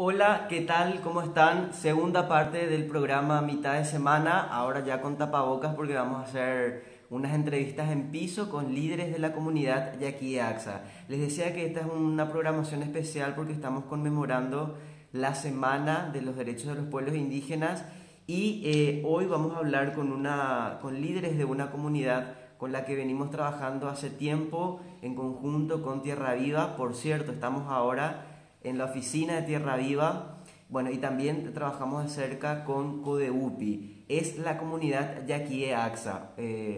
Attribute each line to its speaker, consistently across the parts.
Speaker 1: Hola, ¿qué tal? ¿Cómo están? Segunda parte del programa Mitad de Semana, ahora ya con tapabocas porque vamos a hacer unas entrevistas en piso con líderes de la comunidad de aquí de AXA. Les decía que esta es una programación especial porque estamos conmemorando la Semana de los Derechos de los Pueblos Indígenas y hoy vamos a hablar con líderes de una comunidad con la que venimos trabajando hace tiempo en conjunto con Tierra Viva. Por cierto, estamos ahora en la oficina de Tierra Viva, bueno, y también trabajamos de cerca con Codeupi. Es la comunidad de aquí de AXA,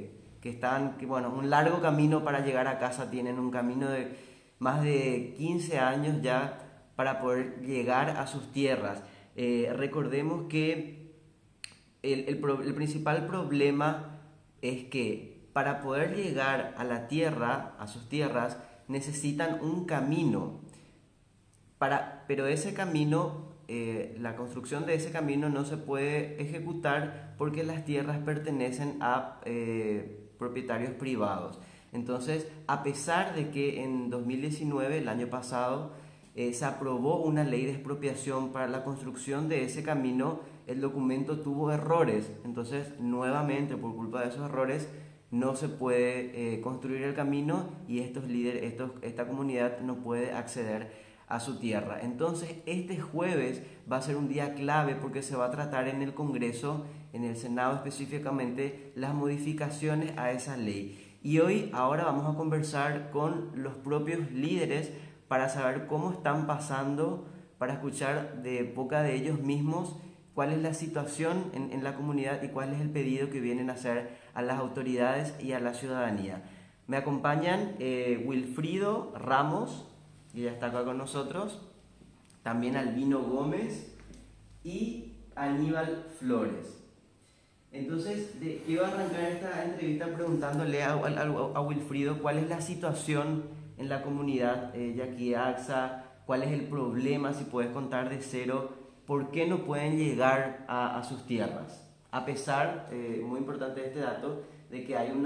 Speaker 1: bueno, un largo camino para llegar a casa, tienen un camino de más de 15 años ya para poder llegar a sus tierras. Recordemos que el principal problema es que para poder llegar a la tierra, a sus tierras, necesitan un camino. Pero ese camino, la construcción de ese camino no se puede ejecutar porque las tierras pertenecen a propietarios privados. Entonces, a pesar de que en 2019, el año pasado, se aprobó una ley de expropiación para la construcción de ese camino, el documento tuvo errores. Entonces, nuevamente, por culpa de esos errores, no se puede construir el camino y esta comunidad no puede acceder a su tierra. Entonces, este jueves va a ser un día clave porque se va a tratar en el Congreso, en el Senado específicamente, las modificaciones a esa ley. Y ahora vamos a conversar con los propios líderes para saber cómo están pasando, para escuchar de boca de ellos mismos cuál es la situación en la comunidad y cuál es el pedido que vienen a hacer a las autoridades y a la ciudadanía. Me acompañan Wilfrido Ramos, que ya está acá con nosotros, también Albino Gómez y Aníbal Flores. Entonces, quiero arrancar esta entrevista preguntándole a Wilfrido cuál es la situación en la comunidad de aquí de AXA, cuál es el problema, si puedes contar de cero, por qué no pueden llegar a sus tierras. A pesar, muy importante este dato, de que hay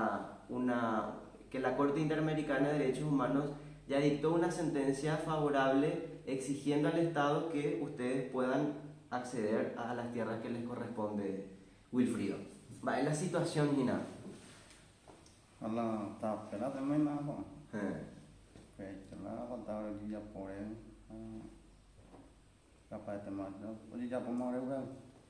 Speaker 1: que la Corte Interamericana de Derechos Humanos ya dictó una sentencia favorable exigiendo al Estado que ustedes puedan acceder a las tierras que les corresponde. Wilfrido, va, en la situación, Gina.
Speaker 2: Hola, está pelada también nada más.
Speaker 1: Eh,
Speaker 2: Que la contaba el día por él. Capaz de tomar, ¿no? Oye, ya por más ahora.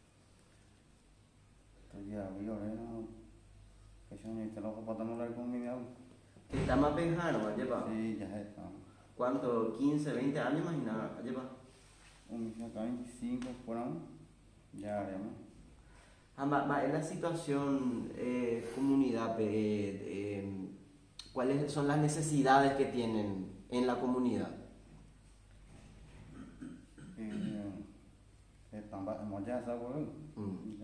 Speaker 2: Entonces ya vi ahora, ¿no? Que yo ni te lo puedo tomar con mi amigo.
Speaker 1: Está más pejano, lleva.
Speaker 2: Sí, ya está.
Speaker 1: ¿Cuánto? 15, 20 años, imagina, lleva.
Speaker 2: Un día acá 25 por ahí. Ya haremos.
Speaker 1: Va, en la situación, comunidad, ¿cuáles son las necesidades que tienen en la comunidad?
Speaker 2: Estamos ya esa güey.
Speaker 1: Mm.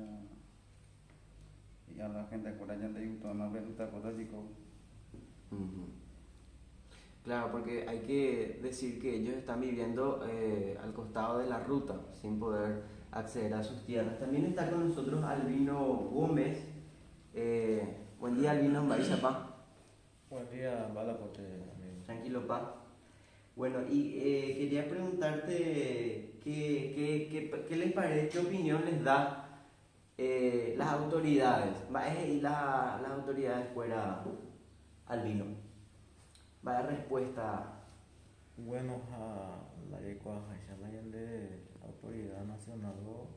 Speaker 2: Ya la gente por allá te digo, no ven esta cosa así como.
Speaker 1: Ujú. Claro, porque hay que decir que ellos están viviendo al costado de la ruta, sin poder acceder a sus tierras. También está con nosotros Albino Gómez. Buen día, Albino, Marisa, pa.
Speaker 3: Buen día, Balapote, amigo.
Speaker 1: Tranquilo, pa. Bueno, y quería preguntarte qué les parece, qué opinión les da las autoridades, y las autoridades fuera Albino. Vaya respuesta.
Speaker 3: Bueno, a la de autoridad nacional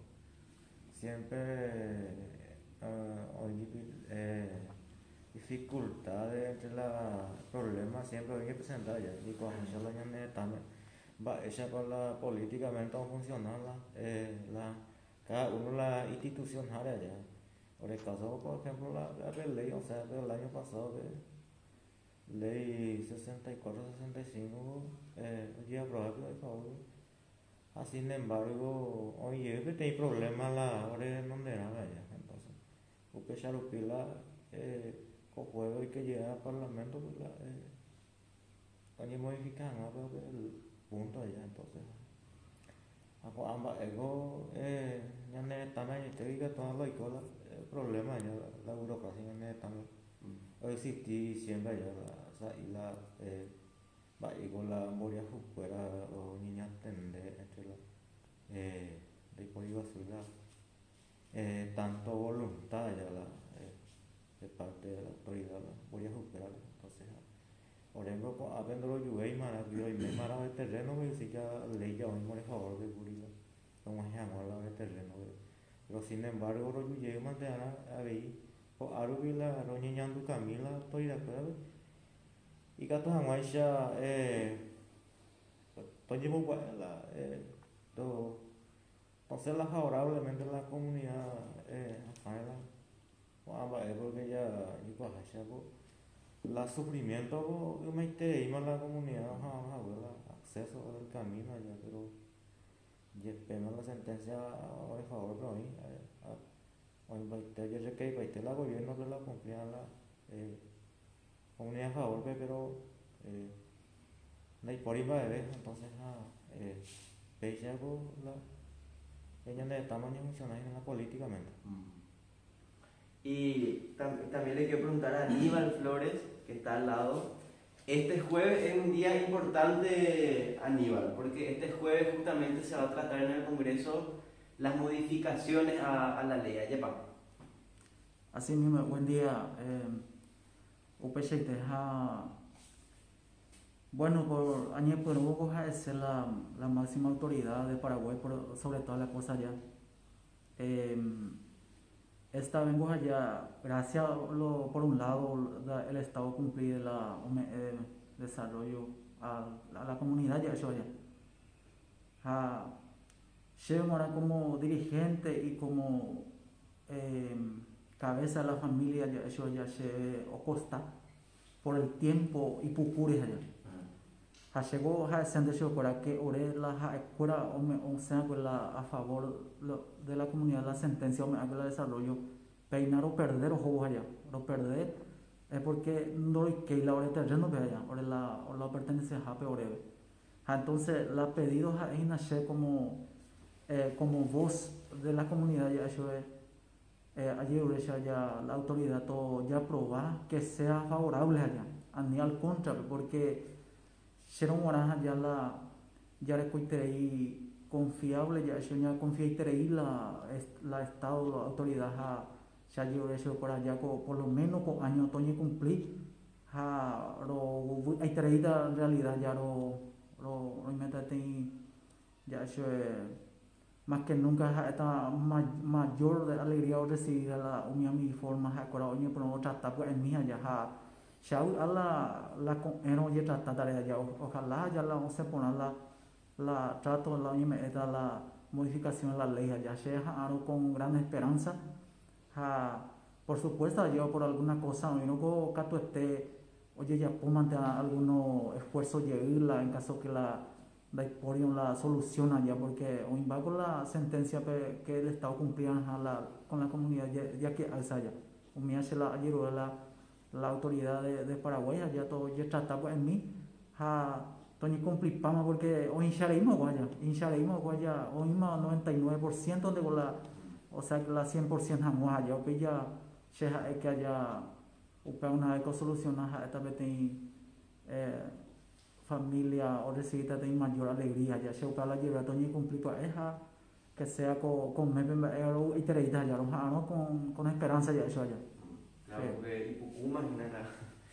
Speaker 3: siempre hoy dificultades entre los problemas siempre hay que presentar ya y cuando la también va ella con la políticamente no funciona cada uno la institución área ya por el caso por ejemplo la ley o sea del año pasado de ley 64-65 hoy aprobado de favor. Sin embargo, oye, que hay problemas la hora en donde era ya, entonces, porque Charupila, con juego y que llega al Parlamento, pues oye, modifican el punto allá, entonces, ambas, ego, ya no están ahí, te digo, todo lo que el problema ya, la burocracia ya no están, existí siempre ya, y va y con la moria fuera o niña tende entre la de por iba a tanto voluntad ya de parte de la autoridad la moria fuera entonces por ejemplo aprendo lo yugué y maravilloso y me maravilloso de terreno que sí que ley ya hoy por favor de Curila como es llamar la de terreno pero sin embargo lo yugué mantener ahí o arubila lo niñando camila autoridad pero y que todos hemos ya todo llevo la entonces la favorablemente la comunidad porque ya la sufrimiento que me interesa la comunidad acceso al camino ya pero ya pena la sentencia a favor de hoy hoy ya que la gobierno que la confía la comunidad a favor pero no hay por ahí va entonces veis algo la ella de tamaño funcional en la políticamente.
Speaker 1: Y también le quiero preguntar a Aníbal Flores, que está al lado. Este jueves es un día importante, Aníbal, porque este jueves justamente se va a tratar en el Congreso las modificaciones a la ley. Ayepa.
Speaker 4: Así mismo, buen día. Bueno, por año por poco es la máxima autoridad de Paraguay sobre todas las cosas allá. Esta vengo allá, gracias por un lado el Estado cumplir el desarrollo a la comunidad ya eso allá. Llevo ahora como dirigente y como cabeza de la familia ya eso ya se ocosta por el tiempo y pucures allá. Llegó a sentencia para que ore la escuela o sea a favor de la comunidad la sentencia o la desarrollo peinar o perder o juegos allá o perder es porque no hay que la hora de terreno ve allá o la pertenece a peorebe entonces la pedidos a nacer como voz de la comunidad ya eso es allí ya la autoridad todo ya probar que sea favorable allá ni al contrario porque Sharon Guaranja ya le cuité confiable, ya yo confía y la Estado, la autoridad, ya yo eso por allá por lo menos con año otoño cumplir, hay traída en realidad ya lo ya eso más que nunca está mayor de alegría o recibir a la unión mi forma ahora hoy por otra etapa en mí ya ya a la ya tratar ya ojalá ya la vamos a poner la trato la modificación de la ley ya se con gran esperanza por supuesto yo por alguna cosa no cato oye ya puedo mantener algunos esfuerzos llegarla en caso que la solución allá porque hoy va con la sentencia que el Estado cumplía con la comunidad ya que alza ya ayer la autoridad de Paraguay ya todo ya trataba en mí Tony complipamos porque hoy inshareímos guaya hoy más 99% de la o sea que la 100% jamás allá o ya se que haya una vez que soluciona esta vez familia o recibida de mayor alegría ya se la lleva Tony cumplipa que sea con y tereita ya no con esperanza ya eso allá.
Speaker 1: Claro, porque imagínate.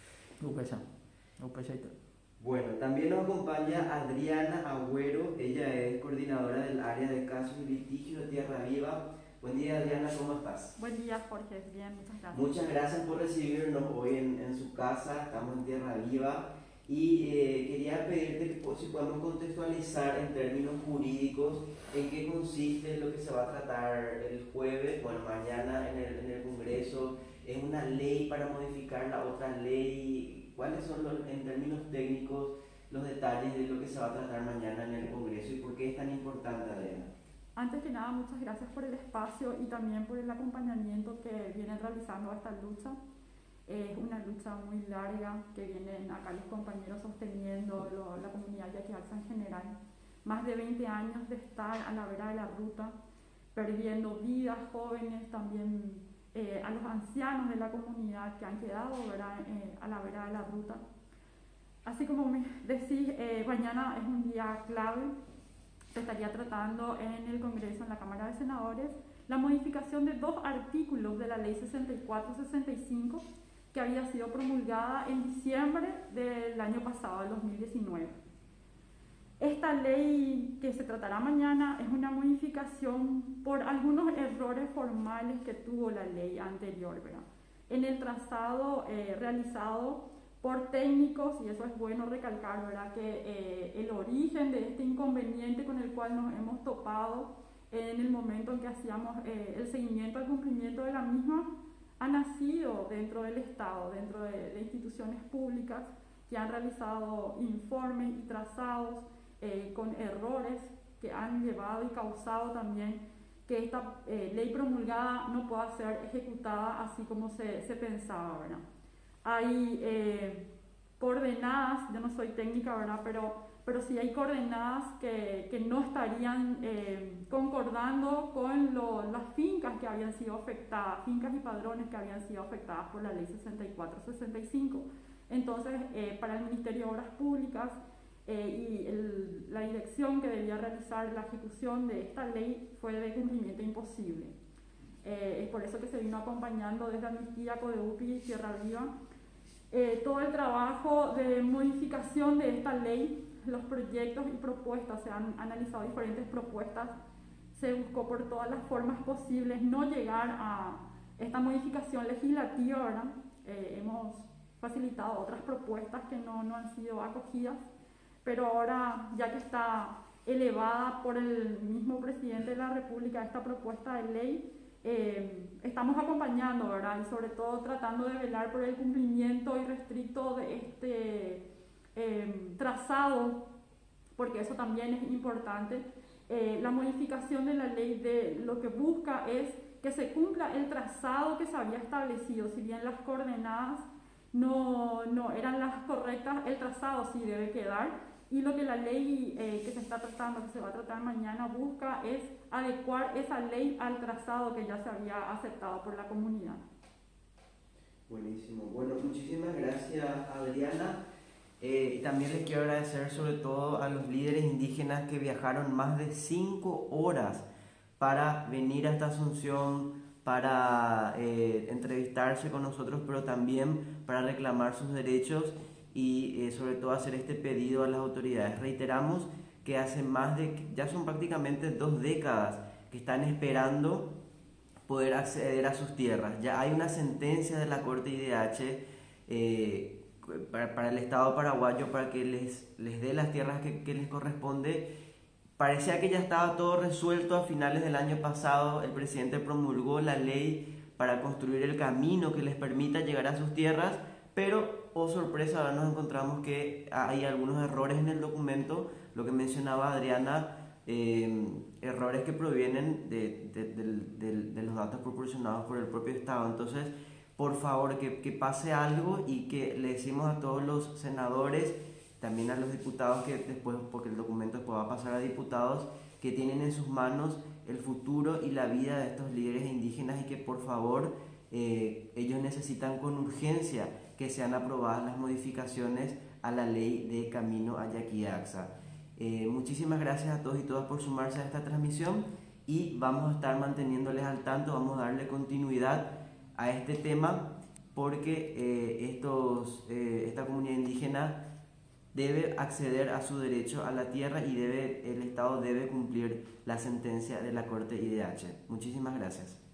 Speaker 4: Bueno,
Speaker 1: también nos acompaña Adriana Agüero, ella es coordinadora del área de casos y litigios de Tierra Viva. Buen día, Adriana, ¿cómo estás?
Speaker 5: Buen día, Jorge, bien, muchas gracias.
Speaker 1: Muchas gracias por recibirnos hoy en su casa, estamos en Tierra Viva y quería pedirte si podemos contextualizar en términos jurídicos en qué consiste lo que se va a tratar el jueves, bueno, mañana en el Congreso. ¿Es una ley para modificar la otra ley? ¿Cuáles son en términos técnicos los detalles de lo que se va a tratar mañana en el Congreso y por qué es tan importante, Adriana?
Speaker 5: Antes que nada, muchas gracias por el espacio y también por el acompañamiento que vienen realizando a esta lucha. Es una lucha muy larga que vienen acá los compañeros sosteniendo, la comunidad yaquiaxa en general. Más de 20 años de estar a la vera de la ruta, perdiendo vidas jóvenes, también a los ancianos de la comunidad que han quedado a la vera de la ruta. así como me decís, mañana es un día clave. Se estaría tratando en el Congreso, en la Cámara de Senadores, la modificación de 2 artículos de la Ley 64-65 que había sido promulgada en diciembre del año pasado, del 2019. Esta ley que se tratará mañana es una modificación por algunos errores formales que tuvo la ley anterior, ¿verdad? En el trazado realizado por técnicos, y eso es bueno recalcar, ¿verdad? Que el origen de este inconveniente con el cual nos hemos topado en el momento en que hacíamos el seguimiento al cumplimiento de la misma ha nacido dentro del Estado, dentro de instituciones públicas que han realizado informes y trazados con errores que han llevado y causado también que esta ley promulgada no pueda ser ejecutada así como se pensaba, ¿verdad? Hay coordenadas, yo no soy técnica, ¿verdad? Pero sí hay coordenadas que no estarían concordando con las fincas que habían sido afectadas, fincas y padrones que habían sido afectadas por la ley 64-65. Entonces, para el Ministerio de Obras Públicas y la dirección que debía realizar la ejecución de esta ley fue de cumplimiento imposible. Es por eso que se vino acompañando desde Amnistía, Codeupi y Tierra Viva todo el trabajo de modificación de esta ley, los proyectos y propuestas, se han analizado diferentes propuestas, se buscó por todas las formas posibles no llegar a esta modificación legislativa, ¿verdad? Hemos facilitado otras propuestas que no han sido acogidas, pero ahora, ya que está elevada por el mismo presidente de la República esta propuesta de ley, estamos acompañando, ¿verdad? Y sobre todo tratando de velar por el cumplimiento irrestricto de este trazado, porque eso también es importante. La modificación de la ley lo que busca es que se cumpla el trazado que se había establecido. Si bien las coordenadas no eran las correctas, el trazado sí debe quedar, y lo que la ley que se está tratando, que se va a tratar mañana, busca es adecuar esa ley al trazado que ya se había aceptado por la comunidad.
Speaker 1: Buenísimo. Bueno, muchísimas gracias, Adriana. También les quiero agradecer sobre todo a los líderes indígenas que viajaron más de 5 horas para venir hasta Asunción, para entrevistarse con nosotros, pero también para reclamar sus derechos y sobre todo hacer este pedido a las autoridades. Reiteramos que ya son prácticamente 2 décadas que están esperando poder acceder a sus tierras. Ya hay una sentencia de la Corte IDH para el Estado paraguayo para que les dé las tierras que les corresponde. Parecía que ya estaba todo resuelto a finales del año pasado. El presidente promulgó la ley para construir el camino que les permita llegar a sus tierras, pero, oh sorpresa, ahora nos encontramos que hay algunos errores en el documento, lo que mencionaba Adriana, errores que provienen de los datos proporcionados por el propio Estado. Entonces, por favor, que pase algo, y que le decimos a todos los senadores, también a los diputados, que después, porque el documento después va a pasar a diputados, que tienen en sus manos el futuro y la vida de estos líderes indígenas, y que por favor ellos necesitan con urgencia que sean aprobadas las modificaciones a la ley de Camino a Yaqui-Axa. Muchísimas gracias a todos y todas por sumarse a esta transmisión, y vamos a estar manteniéndoles al tanto, vamos a darle continuidad a este tema, porque esta comunidad indígena debe acceder a su derecho a la tierra, y el Estado debe cumplir la sentencia de la Corte IDH. Muchísimas gracias.